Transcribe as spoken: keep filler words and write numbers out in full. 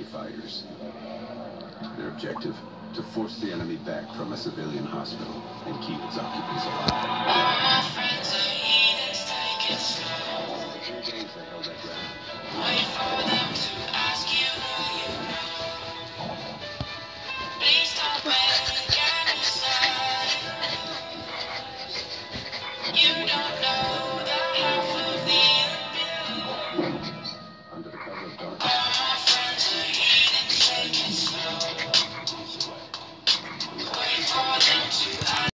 fighters. Their objective, to force the enemy back from a civilian hospital and keep its occupants alive.